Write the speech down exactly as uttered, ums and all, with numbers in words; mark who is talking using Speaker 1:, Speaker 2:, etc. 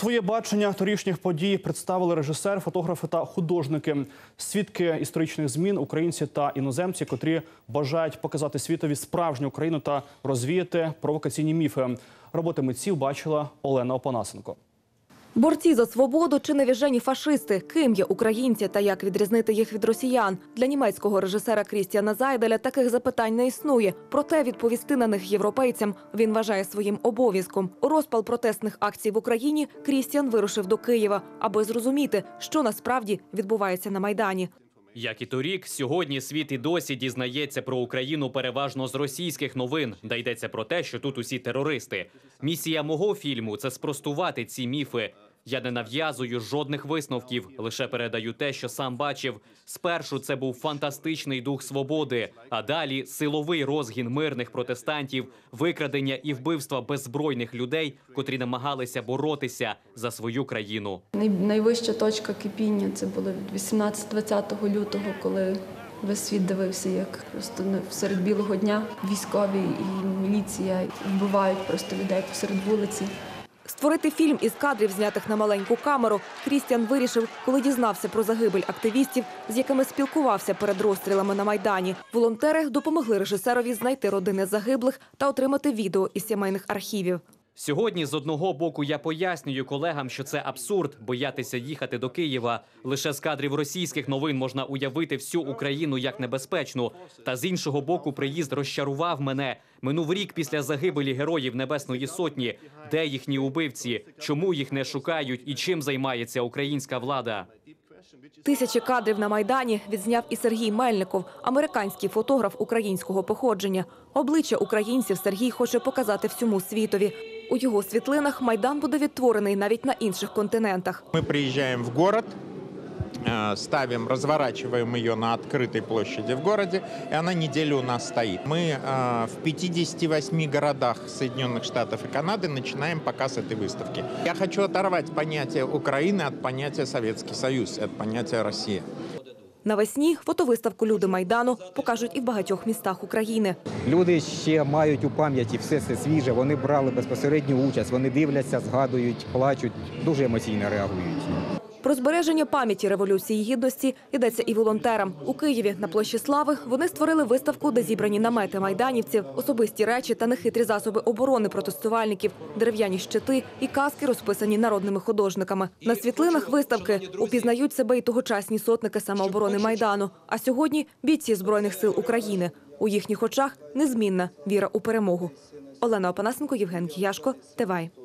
Speaker 1: Своє бачення торішніх подій представили режисер, фотографи та художники. Свідки історичних змін, українці та іноземці, котрі бажають показати світові справжню Україну та розвіяти провокаційні міфи. Роботи митців бачила Олена Опанасенко.
Speaker 2: Борці за свободу чи невіжені фашисти? Ким є українці та як відрізнити їх від росіян? Для німецького режисера Крістіана Зайделя таких запитань не існує. Проте відповісти на них європейцям він вважає своїм обов'язком. У розпал протестних акцій в Україні Крістіан вирушив до Києва, аби зрозуміти, що насправді відбувається на Майдані.
Speaker 3: Як і торік, сьогодні світ і досі дізнається про Україну переважно з російських новин, де йдеться про те, що тут усі терористи. Місія мого фільму – це спростувати ці міфи. Я не нав'язую жодних висновків, лише передаю те, що сам бачив. Спершу це був фантастичний дух свободи, а далі силовий розгін мирних протестантів, викрадення і вбивства беззбройних людей, котрі намагалися боротися за свою країну.
Speaker 4: Найвища точка кипіння – це було вісімнадцятого-двадцятого лютого, коли весь світ дивився, як просто серед білого дня військові і міліція вбивають просто людей посеред вулиці.
Speaker 2: Створити фільм із кадрів, знятих на маленьку камеру, Крістіан вирішив, коли дізнався про загибель активістів, з якими спілкувався перед розстрілами на Майдані. Волонтери допомогли режисерові знайти родини загиблих та отримати відео із сімейних архівів.
Speaker 3: Сьогодні, з одного боку, я пояснюю колегам, що це абсурд – боятися їхати до Києва. Лише з кадрів російських новин можна уявити всю Україну як небезпечну. Та з іншого боку, приїзд розчарував мене. Минув рік після загибелі героїв Небесної Сотні. Де їхні убивці? Чому їх не шукають? І чим займається українська влада?
Speaker 2: Тисячі кадрів на Майдані відзняв і Сергій Мельников, американський фотограф українського походження. Обличчя українців Сергій хоче показати всьому світові. У його світлинах Майдан буде відтворений навіть на інших континентах.
Speaker 5: Ми приїжджаємо в город, ставим, разворачиваем ее на открытой площади в городе, и она неделю у нас стоит. Мы в пятидесяти восьми городах Соединенных Штатов и Канады начинаем показ этой выставки. Я хочу оторвать понятие Украины от понятия Советский Союз, от понятия Россия.
Speaker 2: Навесні фотовиставку «Люди Майдану» покажуть і в багатьох містах України.
Speaker 6: Люди ще мають у пам'яті все це свіже, вони брали безпосередню участь, вони дивляться, згадують, плачуть, дуже емоційно реагують.
Speaker 2: Про збереження пам'яті Революції Гідності йдеться і волонтерам. У Києві на площі Слави вони створили виставку, де зібрані намети майданівців, особисті речі та нехитрі засоби оборони протестувальників, дерев'яні щити і каски, розписані народними художниками. На світлинах виставки упізнають себе і тогочасні сотники самооборони Майдану, а сьогодні – бійці Збройних сил України. У їхніх очах незмінна віра у перемогу. Олена Опанасенко, Євген Кияшко, ТВАЙ.